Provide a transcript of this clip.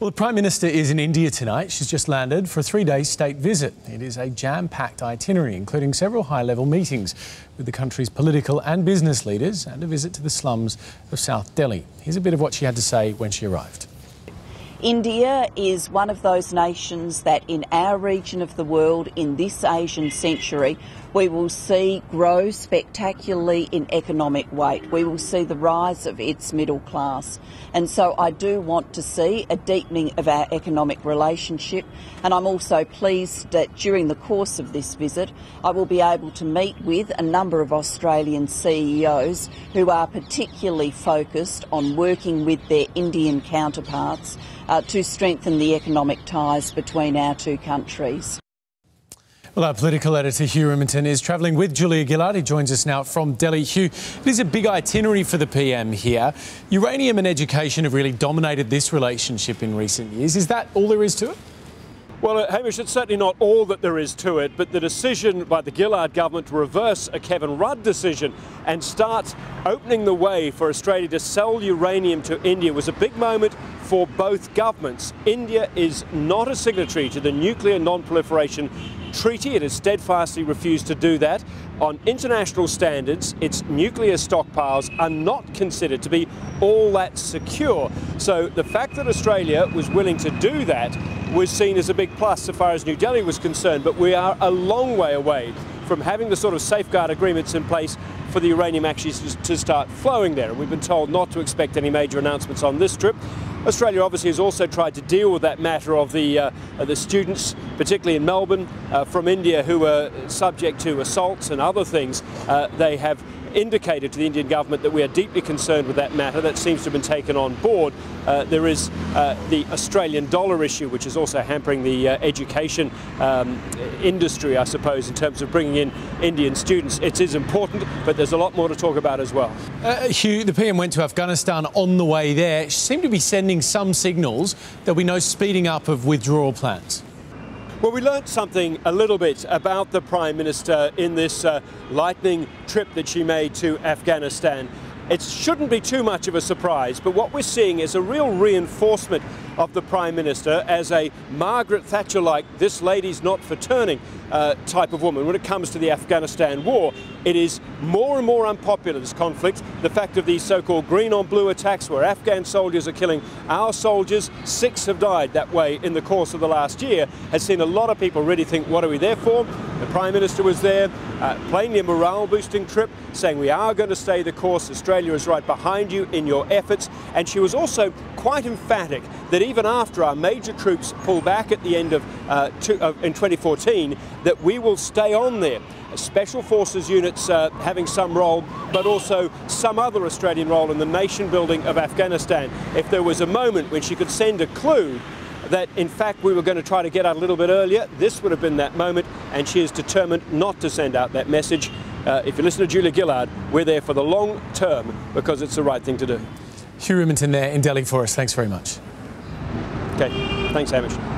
Well, the Prime Minister is in India tonight. She's just landed for a 3-day state visit. It is a jam-packed itinerary, including several high-level meetings with the country's political and business leaders and a visit to the slums of South Delhi. Here's a bit of what she had to say when she arrived. India is one of those nations that in our region of the world, in this Asian century, we will see grow spectacularly in economic weight. We will see the rise of its middle class. And so I do want to see a deepening of our economic relationship. And I'm also pleased that during the course of this visit, I will be able to meet with a number of Australian CEOs who are particularly focused on working with their Indian counterparts to strengthen the economic ties between our two countries. Well, our political editor Hugh Riminton is travelling with Julia Gillard. He joins us now from Delhi. Hugh, it is a big itinerary for the PM here. Uranium and education have really dominated this relationship in recent years. Is that all there is to it? Well, Hamish, it's certainly not all that there is to it, but the decision by the Gillard government to reverse a Kevin Rudd decision and start opening the way for Australia to sell uranium to India was a big moment for both governments. India is not a signatory to the Nuclear Non-Proliferation Treaty. It has steadfastly refused to do that. On international standards, its nuclear stockpiles are not considered to be all that secure. So the fact that Australia was willing to do that was seen as a big plus so far as New Delhi was concerned, but we are a long way away from having the sort of safeguard agreements in place for the uranium actually to start flowing there. And we've been told not to expect any major announcements on this trip. Australia obviously has also tried to deal with that matter of the students, particularly in Melbourne, from India who were subject to assaults and other things. They have indicated to the Indian government that we are deeply concerned with that matter. That seems to have been taken on board. There is the Australian dollar issue, which is also hampering the education industry, I suppose, in terms of bringing in Indian students. It is important, but there's a lot more to talk about as well. Hugh, the PM went to Afghanistan on the way there. She seemed to be sending some signals that we know speeding up of withdrawal plans. Well, we learnt something a little bit about the Prime Minister in this lightning trip that she made to Afghanistan. It shouldn't be too much of a surprise, but what we're seeing is a real reinforcement of the Prime Minister as a Margaret Thatcher-like, this lady's not for turning type of woman. When it comes to the Afghanistan war, it is more and more unpopular, this conflict. The fact of these so-called green-on-blue attacks where Afghan soldiers are killing our soldiers, 6 have died that way in the course of the last year, has seen a lot of people really think, what are we there for? The Prime Minister was there, plainly a morale-boosting trip, saying we are going to stay the course, Australia is right behind you in your efforts, and she was also quite emphatic that even after our major troops pull back at the end of in 2014, that we will stay on there. Special Forces units having some role, but also some other Australian role in the nation building of Afghanistan. If there was a moment when she could send a clue that in fact we were going to try to get out a little bit earlier, this would have been that moment, and she is determined not to send out that message. If you listen to Julia Gillard, we're there for the long term because it's the right thing to do. Hugh Riminton there in Delhi for us. Thanks very much. Okay, thanks Hamish.